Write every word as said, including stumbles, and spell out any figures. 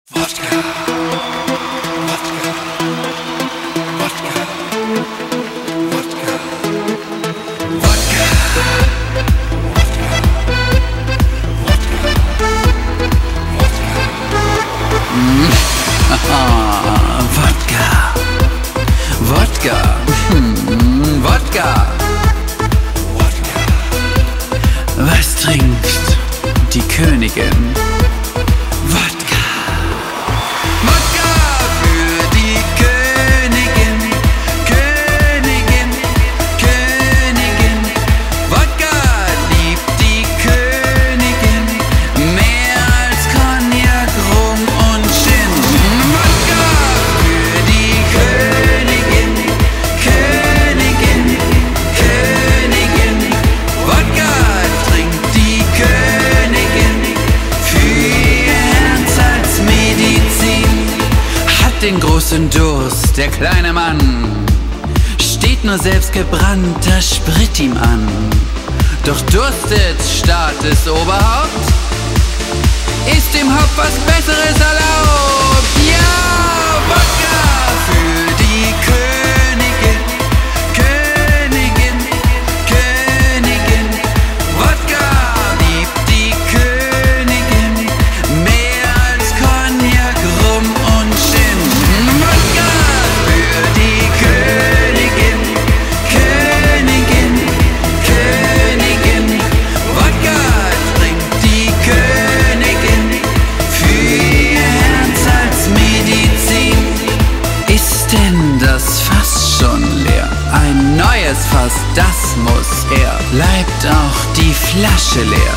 Wodka, Wodka, Wodka, Wodka, Wodka, Wodka, Wodka, Wodka. Mm. Wodka, Wodka, hm, Wodka, Wodka. Was trinkt die Königin? Wodka. Wodka für die Königin, Königin, Königin. Wodka liebt die Königin mehr als Cognac, Rum und Gin. Wodka für die Königin, Königin, Königin. Wodka trinkt die Königin für ihr Herz als Medizin. Hat den großen Durst, der kleine Mann, steht nur selbst gebrannt, das Sprit ihm an. Doch durstet Staatesoberhaupt, ist dem Haupt was Besseres erlaubt. Ja, Wodka für die Königin, Königin, Königin. Wodka liebt die Königin mehr als Cognac, Rum und Gin. Wodka für die Königin, Königin, Königin. Wodka trinkt die Königin für ihr Herz als Medizin. Ist denn das Fass schon leer? Ein neues Fass, das muss her. Bleibt auch die Flasche leer?